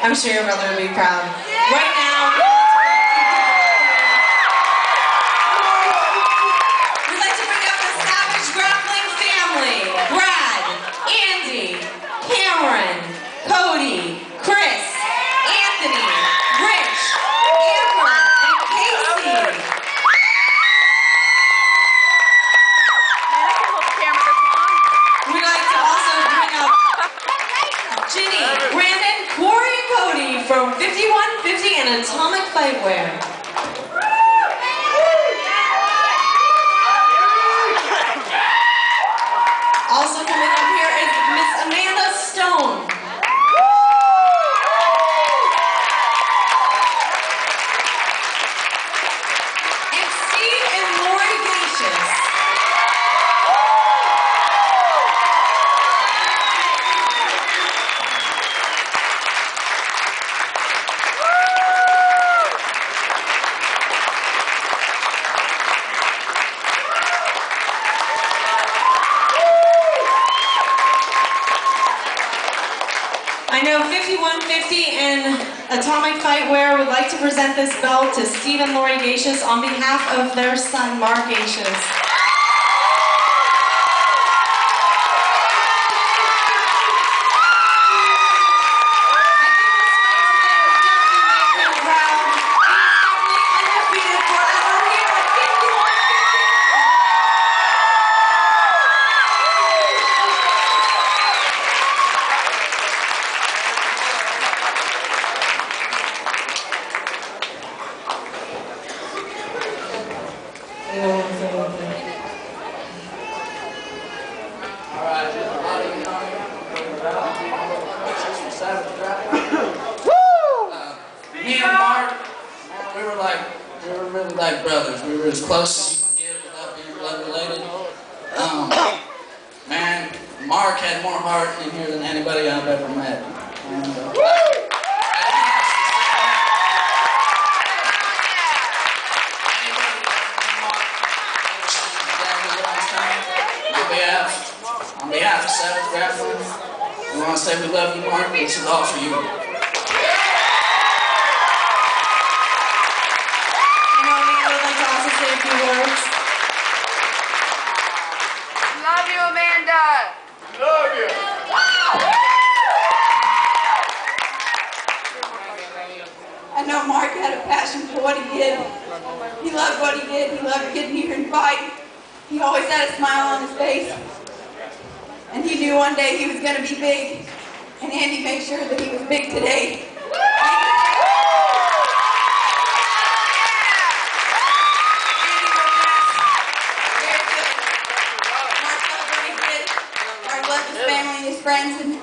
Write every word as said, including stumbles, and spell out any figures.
I'm sure your brother would be proud. Right now, we'd like to bring up the Savage Grappling family. Brad, Andy, Cameron, Cody, Chris, Anthony, Rich, Amber, and Casey. We'd like to also bring up Ginny, Brandon, Corey, and Cody from fifty-one fifty and Atomic Fightwear. Also coming up here is Miss Amanda Stone. And Steve and Lori Gacious. I know fifty-one fifty and Atomic Fightwear would like to present this belt to Steve and Lori Gacious on behalf of their son, Mark Gacious. Me and Mark, we were like, we were really like brothers. We were as close as you can get without being blood related. Um, man, Mark had more heart in here than anybody I've ever met. And, uh, on behalf, on behalf of Savage Grappling, we want to say we love you, Mark. This is all for you. Say a few words. Love you, Amanda. Love you. I know Mark had a passion for what he did. He loved what he did. He loved getting here and fighting. He always had a smile on his face. And he knew one day he was going to be big. And Andy made sure that he was big today. Family and his friends, and